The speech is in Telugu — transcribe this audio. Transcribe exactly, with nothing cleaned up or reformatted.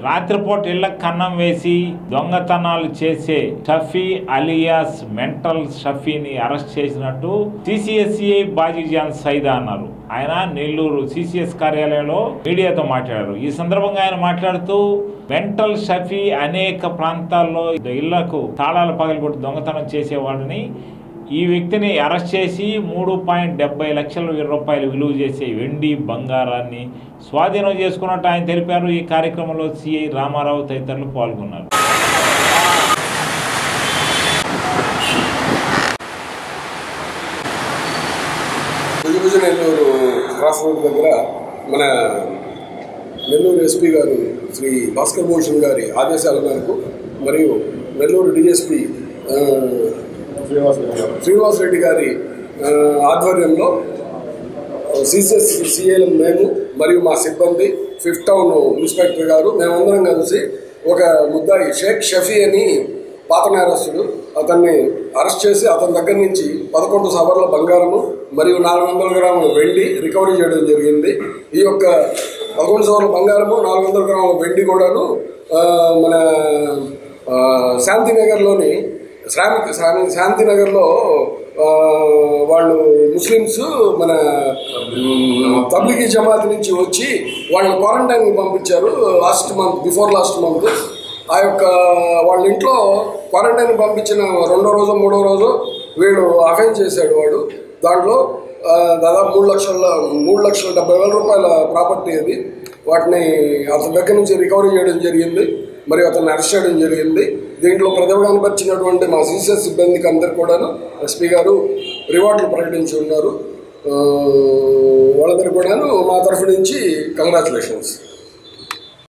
రాత్రిపూట ఇళ్లకు కన్నం వేసి దొంగతనాలు చేసే షఫీ అలియాస్ మెంటల్ షఫీని అరెస్ట్ చేసినట్టు సిసిఎస్సిఐ బాజీజాన్ సైదా అన్నారు. ఆయన నెల్లూరు సిసిఎస్ కార్యాలయంలో మీడియాతో మాట్లాడారు. ఈ సందర్భంగా ఆయన మాట్లాడుతూ మెంటల్ షఫీ అనేక ప్రాంతాల్లో ఇళ్లకు తాళాలు పగలగొట్టి దొంగతనం చేసేవాడిని, ఈ వ్యక్తిని అరెస్ట్ చేసి మూడు పాయింట్ డెబ్బై లక్షల రూపాయలు విలువ చేసే వెండి బంగారాన్ని స్వాధీనం చేసుకున్నట్టు ఆయన తెలిపారు. ఈ కార్యక్రమంలో సిఐ రామారావు తదితరులు పాల్గొన్నారు. నెల్లూరు క్రాస్ రోడ్ దగ్గర మన నెల్లూరు ఎస్పీ గారు శ్రీ భాస్కర్ భూషణ్ గారి ఆదేశాల మేరకు మరియు నెల్లూరు డిఎస్పీ శ్రీనివాస్ రెడ్డి గారి ఆధ్వర్యంలో సిసిఎస్ సిఏలు మేము మరియు మా సిబ్బంది ఫిఫ్త్ టౌన్ ఇన్స్పెక్టర్ గారు మేమందరం కలిసి ఒక ముద్దాయి షేక్ షఫీ అని పాత నేరస్తుడు అతన్ని అరెస్ట్ చేసి అతని దగ్గర నుంచి పదకొండు సవర్ల బంగారము మరియు నాలుగు వందల గ్రాముల వెండి రికవరీ చేయడం జరిగింది. ఈ యొక్క పదకొండు సవర్ల బంగారము నాలుగు వందల గ్రాముల వెండి కూడాను మన శాంతినగర్లోని శ్రామిక శాంతినగర్లో వాళ్ళు ముస్లిమ్స్ మన తబ్లిగీ జమాత్ నుంచి వచ్చి వాళ్ళని క్వారంటైన్కి పంపించారు last month before last month. ఆ యొక్క వాళ్ళ ఇంట్లో క్వారంటైన్ పంపించిన రెండో రోజు మూడో రోజు వీడు అఫెన్స్ చేశాడు. వాడు దాంట్లో దాదాపు మూడు లక్షల మూడు లక్షల డెబ్బై వేల రూపాయల ప్రాపర్టీ అది. వాటిని అతని దగ్గర నుంచి రికవరీ చేయడం జరిగింది మరియు అతన్ని అరెస్ట్ చేయడం జరిగింది. దీంట్లో ప్రతిభ కనపరిచినటువంటి మా సిసిఎస్ సిబ్బందికి అందరు కూడాను ఎస్పీ గారు రివార్డులు ప్రకటించి ఉన్నారు. వాళ్ళందరూ కూడాను మా తరఫు నుంచి కంగ్రాచులేషన్స్.